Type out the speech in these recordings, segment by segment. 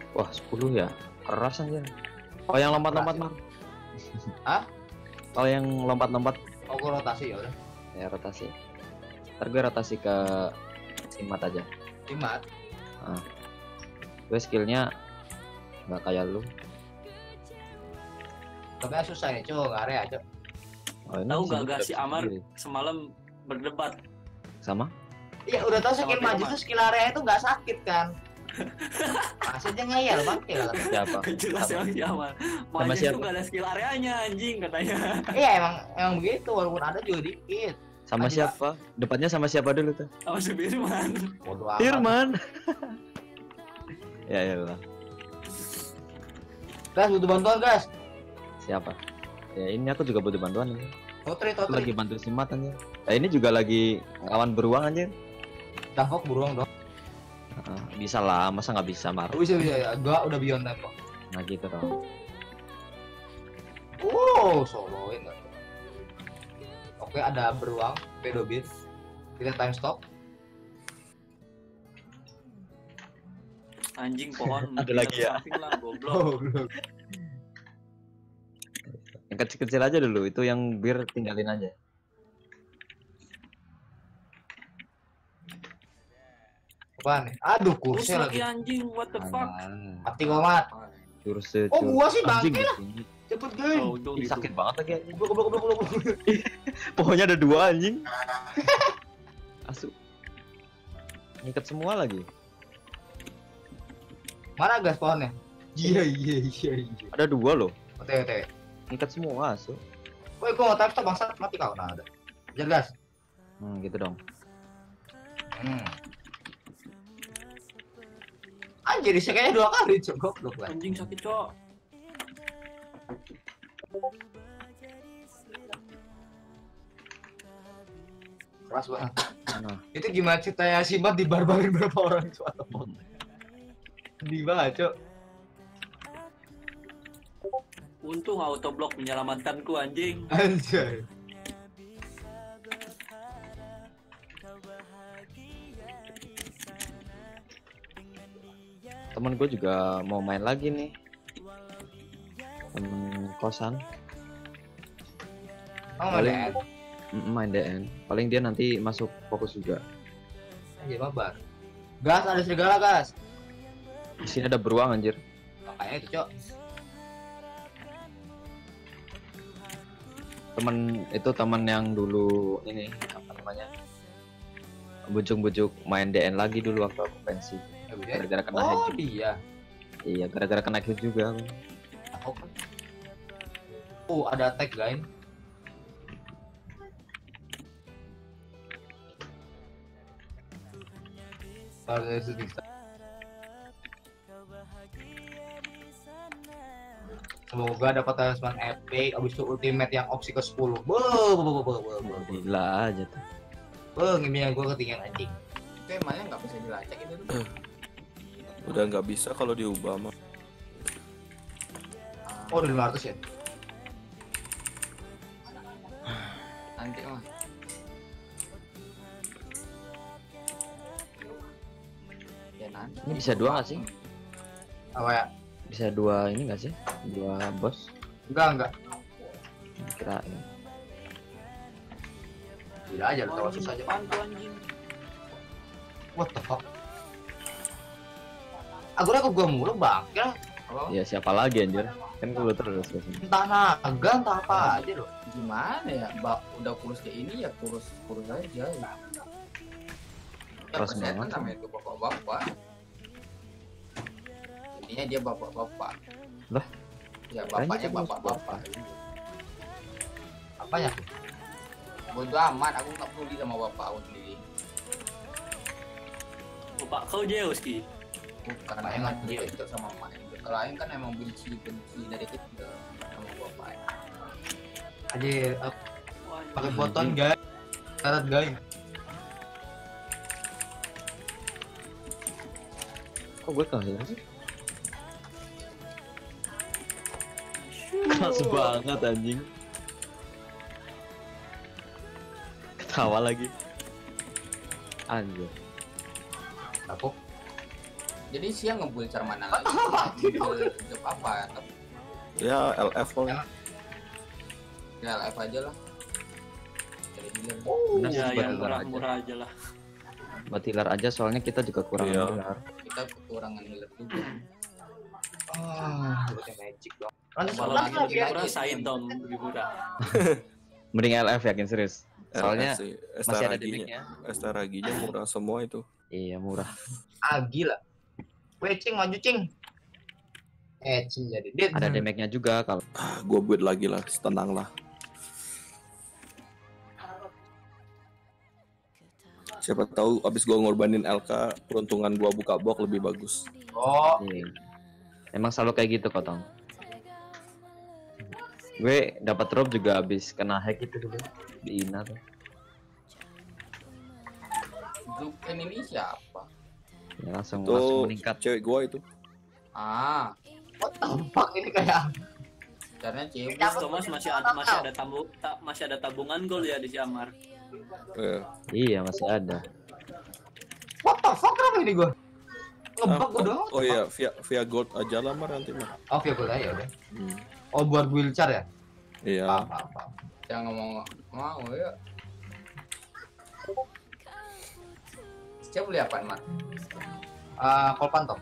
Wah 10 ya, keras aja. Oh yang lompat-lompat mah. Hah? Kalau yang lompat-lompat Oh, gua rotasi ya udah. ya rotasi. Ntar gue rotasi ke simat aja. Simat. Nah, gue skillnya nggak kayak lu. Tapi susah ya, Cok. Nggak area, Cok. Oh, ini Tahu sih nggak udah si bisa Amar sendiri. semalam berdebat. Sama? Iya, udah tahu skill Sama maju Firman. tuh skill area itu nggak sakit kan? Masih aja ngeyel bangkil. Siapa? Jelas Sama. emang si Amar. Sama Maju siapa? itu nggak ada skill areanya anjing katanya. Iya emang begitu walaupun ada juga dikit. Sama Aja, siapa? Depannya sama siapa dulu tuh? Sama si Firman. Bodoh amat. Firman. Ya lah. Guys butuh bantuan guys. Siapa? Ya ini aku juga butuh bantuan nih. Totri Aku lagi bantu simat aja. Nah, ini juga lagi lawan beruang aja. Tangkap buruang dong. Bisa lah, masa nggak bisa Mar? Bisa ya. Gua udah beyond tempo. Nah gitu dong. Soloin nggak? Oke ada beruang, pedobit. Kita time stop. Anjing pohon. Ada lagi ya? Samping lah goblok. belum. Yang kecil-kecil aja dulu, itu yang bir tinggalin aja. Apaan nih? Aduh Terus kursi lagi lagi. anjing, what the fuck? Mati gua mat. Jurus Oh, gua sih anjing bangke lah. kesini. Cepet guys. Oh, untung Ih, gitu. sakit banget lagi anjing. Goblok. Pohonnya ada 2 anjing. Asu. Ngikat semua lagi. Mana gas pohonnya? Iya. Ada 2 loh. Oke. Ngikat semua asu. Woi, gua mau time stop bangsat mati kau. Nah, ada. Kejar gas. Gitu dong. Anjir, isi kayaknya 2 kali, Cok. Goblok lah. Anjing sakit, Cok. Keras banget. Mana? Itu gimana ceritanya Sibat dibarbarin berapa orang, Cok? Di banget, Cok. Untung autoblock menyelamatkanku anjing. Anjir. Temen gue juga mau main lagi nih. Temen kosan. Oh, Paling- ada. Main DN. Paling dia nanti masuk fokus juga. Anjir, mabar. Gas, ada serigala, gas. Di sini ada beruang anjir. Makanya itu, Cok. Temen yang dulu ini apa namanya? Bujuk-bujuk main DN lagi dulu waktu aku pensi. Gara-gara kena hack Oh, juga. dia. Iya, gara-gara kena hack juga aku. Aku kan. Ada tag, guys. Kalau itu bisa. Semoga dapat talisman epic abis itu ultimate yang opsi ke 10. Gila aja tuh. Ngimpinya gue ketinggian anjing. Itu emangnya nggak bisa dilacak itu tuh. Udah nggak bisa kalau diubah mah. Oh, udah 500 ya? Nanti mah. Ya nanti. Ini bisa 2 nggak sih? Apa ya? Bisa 2 ini nggak sih? 2 bos? Enggak. Kira ya. Tidak aja, lu tahu susah aja. Apaan tuh anjing? What the fuck? Aku gua mulu bangke lah. Ya siapa lagi anjir? Kan gue terus kesini. Entah naga, entah apa aja loh. Gimana ya? Udah kurus kayak ini ya kurus aja. Ya, Terus saya banget. kan namanya itu bapak-bapak. Intinya dia bapak-bapak. Lah? Ya Kayaknya bapaknya dia kurus bapak-bapak. Apanya? Bodo amat, aku nggak peduli sama bapak aku sendiri. Bapak kau Zeus Ki. Bukan Bapaknya emang nggak dia peduli. itu sama emak. Kalau lain kan emang benci dari kecil sama bapak. Anjir, Wah, pakai boton guys. Syarat guys. Kok gue kalah sih? Keras banget anjing. Ketawa lagi. Anjir. Aku Jadi siang ngebuild cara mana lagi? Ngebuild job apa? Ya LF loh. Ya LF aja lah. Jadi healer. Benar sih, Ya buat yang healer aja. murah-murah aja lah. Buat healer aja soalnya kita juga kurang Iya. healer. Kita kekurangan healer juga. Ah, udah magic dong. Kalau Lanjut lebih lagi murah aja. sain dong lebih murah. Mending LF yakin serius. Soalnya LF sih. masih ada Estaraginya. damage-nya. Estaraginya murah semua itu. Iya murah. Ah gila. Weh cing maju cing. Cing jadi dead. Ada damage-nya juga kalau Gue buat lagi lah, tenang lah. Siapa tahu abis gue ngorbanin LK, peruntungan gue buka box lebih bagus. Oh, iya. Emang selalu kayak gitu Kotong. Gue dapat drop juga habis kena hack itu dulu di Ina tuh. Zuken ini siapa? Ya, langsung Tuh meningkat. cewek gue itu. Ah, what the fuck ini kayak. caranya cewek. Terus Thomas masih ada tabungan gol ya di Jamar. Iya masih ada. What the fuck kenapa ini gua? Ngebug gua doang. Oh iya, via gold aja lah Mar nanti mah. Oh, via gold aja udah. Hmm. Oh, buat wheelchair ya? Iya. Paham. Yang ngomong mau ya. Siapa beli apaan, Mat? Kolpan toh.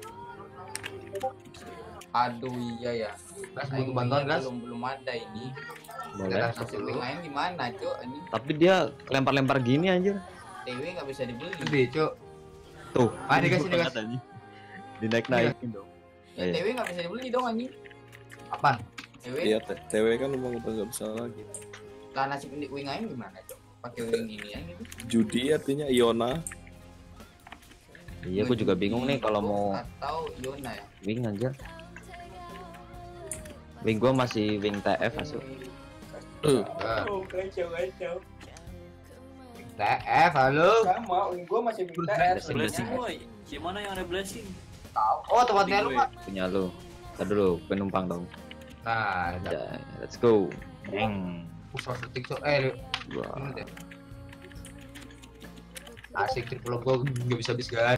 Aduh iya ya. Gas butuh bantuan gas. Belum ada ini. Boleh. Gas Kasih dulu. main gimana, Cuk? Ini Tapi dia lempar-lempar gini anjir. TW nggak bisa dibeli. Gede, Cuk. Tuh. Ah, dikasih, Banget, dikasih. anjing. Dinaik-naikin dong. Ya, Iya. TW nggak bisa dibeli dong anjing. Apaan? TW Iya, TW kan emang udah nggak bisa lagi. lah nasib wing aing gimana, Cuk? Pakai wing ini ya gitu. Judi artinya Iona. Iya, aku juga bingung nih kalau mau atau Yona ya. wing anjir. Wing gua masih wing TF masuk. Kacau. TF, halo. Sama, gue masih minta Blessing, blessing blessing. boy. Gimana yang ada blessing? Oh, tempatnya lu, Pak. Punya lu. Ntar dulu, penumpang dong. Nah, Ya, let's go. pusat detik, Cuk. Wah. Ini deh. Asik triple gua nggak bisa habis kan.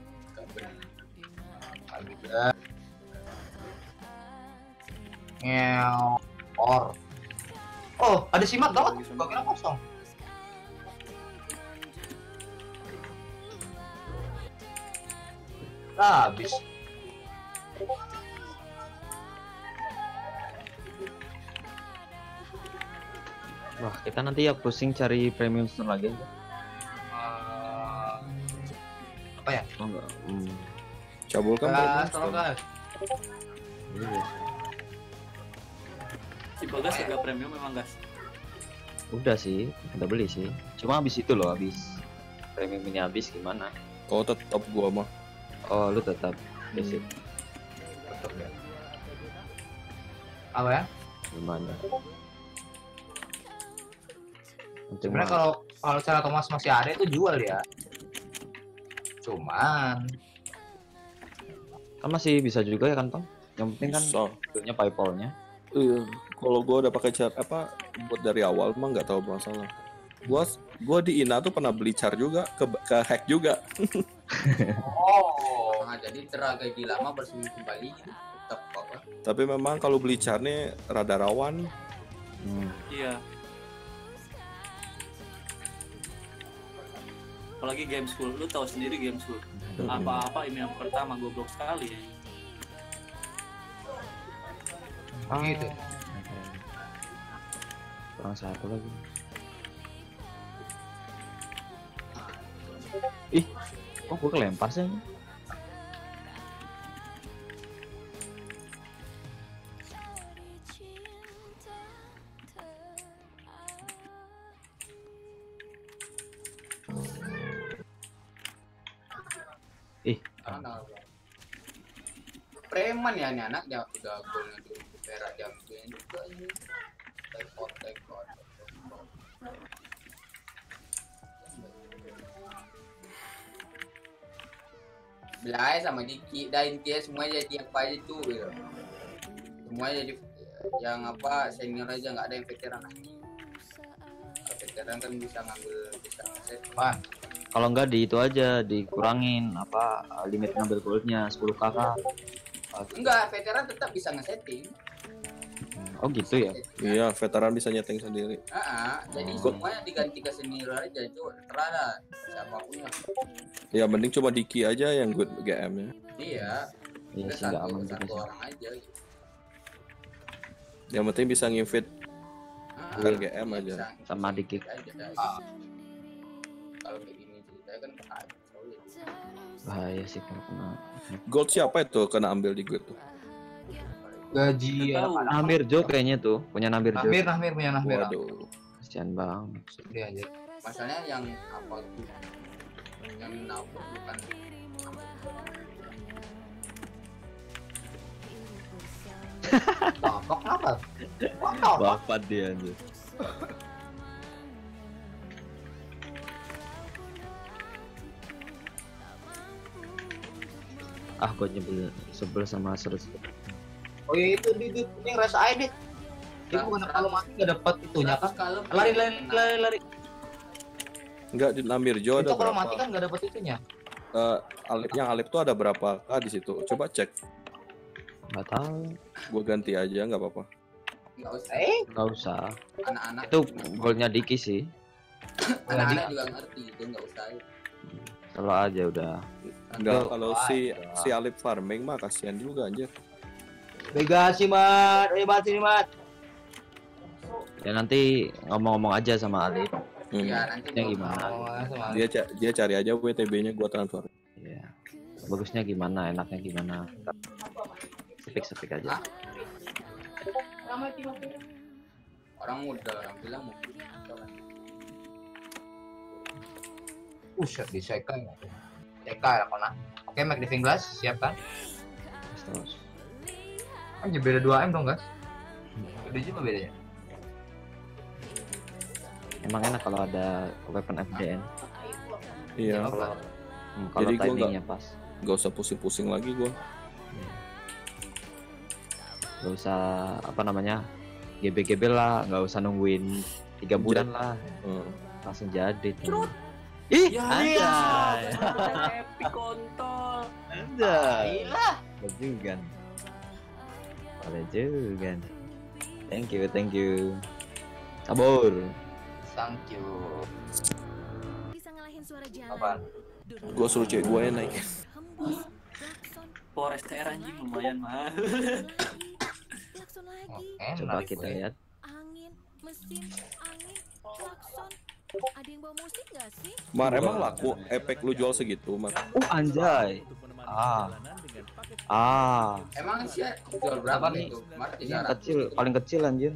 Ngew. Oh, ada simat gawat. Gua kira kosong. Habis. Wah, kita nanti ya pusing cari premium store lagi aja. Apa ya? Oh enggak. Cabul kan Gas, Bro? tolong gas. Iya. Si Bagas agak premium memang gas. Udah sih, udah beli sih. Cuma habis itu loh, habis premium ini habis gimana? Oh tetap gua mah. Oh, lu tetap basic Apa ya? gimana? Sebenarnya kalau cara Thomas masih ada itu jual ya. Cuman Kan masih bisa juga ya kan, Tong? Yang penting kan So, bentuknya PayPal-nya. iya. Kalau gua udah pakai car apa buat dari awal mah nggak tahu masalah. Gua di Ina tuh pernah beli car juga ke hack juga. Nah, jadi tragedi lama bersemi kembali gitu. Tetap apa? Tapi memang kalau beli car nih rada rawan. Iya. Apalagi game school, lu tahu sendiri game school. Apa-apa ini yang pertama goblok sekali ya. gitu. Kurang satu lagi. Ih, kok gue kelempar sih? Karena preman ya ini anak ya udah golnya dulu perak jam juga ini. Tekot. Belai sama Diki dan intinya semua jadi apa aja tuh gitu. Semua jadi yang apa senior aja nggak ada yang veteran. Kalau veteran kan bisa ngambil bisa set. Apaan? Kalau enggak di itu aja dikurangin apa limit ngambil goldnya 10k kah? Enggak, veteran tetap bisa ngesetting. Oh gitu ya. Iya, veteran bisa nyeting sendiri. Jadi semuanya diganti ke senior aja itu terada siapapun lah. Ya mending cuma Diki aja yang good GM-nya. Iya. Iya Udah sih nggak aman juga satu sih. orang aja gitu. Yang penting bisa nginvit bukan GM aja. Bisa Sama dikit. aja. Kalau kayak gini ceritanya kan kacau ya. Bahaya sih kalau kena. Gold siapa itu kena ambil di good tuh? Gaji Nggak tahu. Nambir Jo kayaknya tuh punya Nambir Jo. Nahmir punya Nahmir. Waduh. Kasian bang. Sedih aja. Masalahnya yang apa tuh? Yang nabur bukan Bapak kenapa? Bapak. Bapak dia anjir. Ah gue sebel sama series. Oh iya itu di yang rasa air deh. Itu bukan kalau mati nggak dapat itunya kan? kalau Lari. Enggak di Namir Jo ada Itu kalau mati berapa? kan nggak dapat itunya. Alip tuh ada berapa di situ? Coba cek. Nggak tahu. Gue ganti aja nggak apa-apa. nggak usah Nggak usah. anak-anak Itu goalnya Diki sih. anak-anak juga ngerti itu nggak usah. Kalau aja udah. Enggak, Aduh, kalau si Alip farming mah kasihan juga anjir. Begasi mat, mati nih mat. Ya nanti ngomong-ngomong aja sama Ali. Iya nanti Yang gimana? Dia cari aja WTB-nya gua transfer. Iya. Bagusnya gimana, enaknya gimana. Sepik-sepik aja. orang muda orang bilang mau Di Sekai. Sekai lah kona. Oke, Mac Diving Glass siap kan? Terus. Anjir beda 2M dong guys. Beda juga bedanya. Emang enak kalau ada weapon FDN. Iya. Apa? Kalau Jadi gua timingnya pas. Gak usah pusing-pusing lagi gua. Gak usah apa namanya GB lah, nggak usah nungguin 3 bulan lah, langsung jadi tuh. Ih, Ya, anjay, epic kontol. anjay, boleh juga, boleh juga. Thank you, sabur. Thank you. Bisa ngalahin suara jalan. Apaan? Gua suruh cewek gua yang naik. Hembus, klakson, Forester anjing lumayan mahal. klakson lagi. Coba kita lihat. Angin, mesin, angin, klakson. Ada yang bawa musik gak sih? Mar, emang laku efek lu jual segitu, Mar? Anjay. emang sih jual berapa nih itu Mar Ini 300 kecil, paling kecil anjir.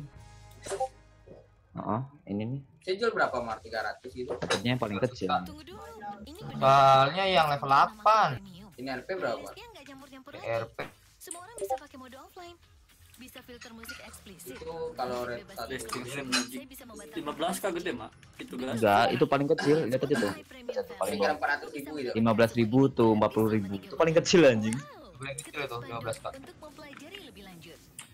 Ini nih, saya jual berapa Mar 300 gitu ini yang paling kecil. Tunggu dulu. Ini Soalnya yang level 8. ini RP berapa Dia nggak nyampur-nyampur lagi. RP. Semua orang bisa pakai mode offline. Bisa filter musik eksplisit. itu kalau red Bebas satu Destination Saya Magic bisa membatalkan 15 kah gede mak? Itu gelas. Enggak, itu paling kecil, lihat aja tuh. saya kira 400.000 gitu 15.000 tuh 40.000. Itu paling kecil anjing. Boleh kecil itu 15 kak. Untuk mempelajari lebih lanjut.